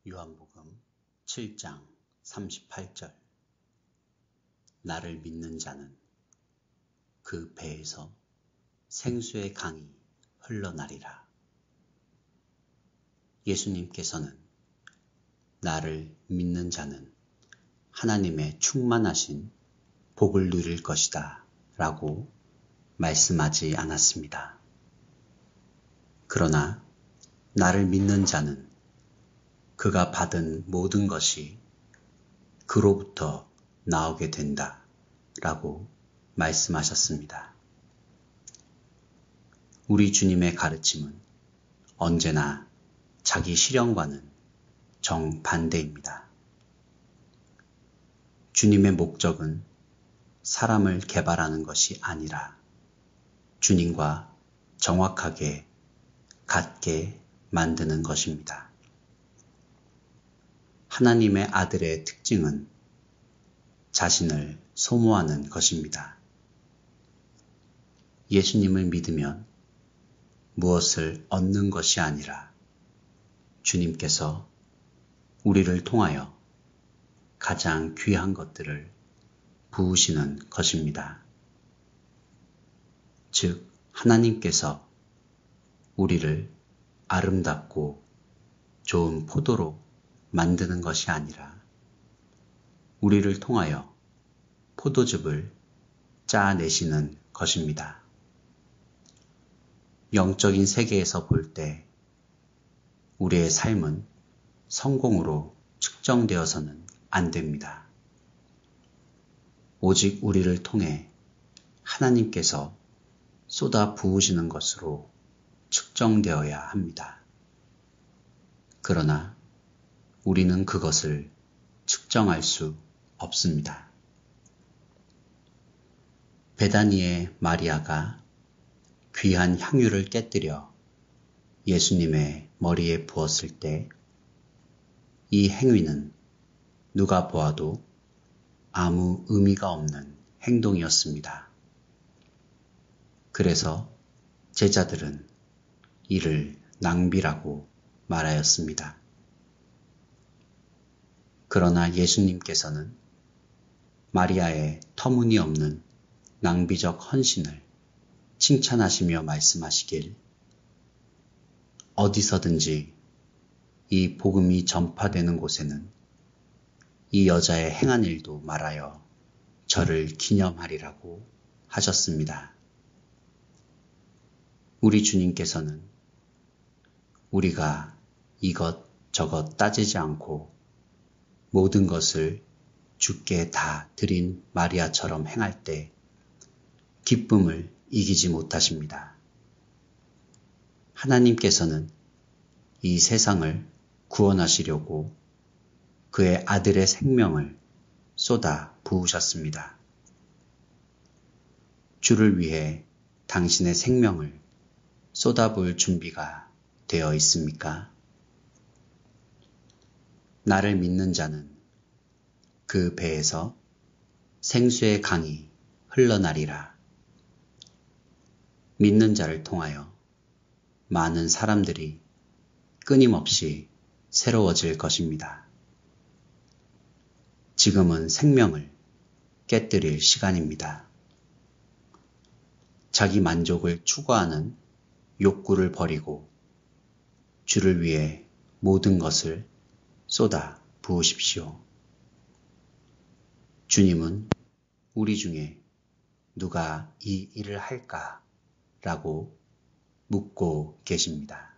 요한복음 7장 38절. 나를 믿는 자는 그 배에서 생수의 강이 흘러나리라. 예수님께서는 나를 믿는 자는 하나님의 충만하신 복을 누릴 것이다 라고 말씀하지 않았습니다. 그러나 나를 믿는 자는 그가 받은 모든 것이 그로부터 나오게 된다 라고 말씀하셨습니다. 우리 주님의 가르침은 언제나 자기 실현과는 정반대입니다. 주님의 목적은 사람을 개발하는 것이 아니라 주님과 정확하게 같게 만드는 것입니다. 하나님의 아들의 특징은 자신을 소모하는 것입니다. 예수님을 믿으면 무엇을 얻는 것이 아니라 주님께서 우리를 통하여 가장 귀한 것들을 부으시는 것입니다. 즉, 하나님께서 우리를 아름답고 좋은 포도로 만드는 것이 아니라 우리를 통하여 포도즙을 짜내시는 것입니다. 영적인 세계에서 볼 때 우리의 삶은 성공으로 측정되어서는 안 됩니다. 오직 우리를 통해 하나님께서 쏟아 부으시는 것으로 측정되어야 합니다. 그러나 우리는 그것을 측정할 수 없습니다. 베다니의 마리아가 귀한 향유를 깨뜨려 예수님의 머리에 부었을 때 이 행위는 누가 보아도 아무 의미가 없는 행동이었습니다. 그래서 제자들은 이를 낭비라고 말하였습니다. 그러나 예수님께서는 마리아의 터무니없는 낭비적 헌신을 칭찬하시며 말씀하시길, 어디서든지 이 복음이 전파되는 곳에는 이 여자의 행한 일도 말하여 저를 기념하리라고 하셨습니다. 우리 주님께서는 우리가 이것저것 따지지 않고 모든 것을 주께 다 드린 마리아처럼 행할 때 기쁨을 이기지 못하십니다. 하나님께서는 이 세상을 구원하시려고 그의 아들의 생명을 쏟아 부으셨습니다. 주를 위해 당신의 생명을 쏟아부을 준비가 되어 있습니까? 나를 믿는 자는 그 배에서 생수의 강이 흘러나리라. 믿는 자를 통하여 많은 사람들이 끊임없이 새로워질 것입니다. 지금은 생명을 깨뜨릴 시간입니다. 자기 만족을 추구하는 욕구를 버리고 주를 위해 모든 것을 쏟아 부으십시오. 주님은 우리 중에 누가 이 일을 할까? 라고 묻고 계십니다.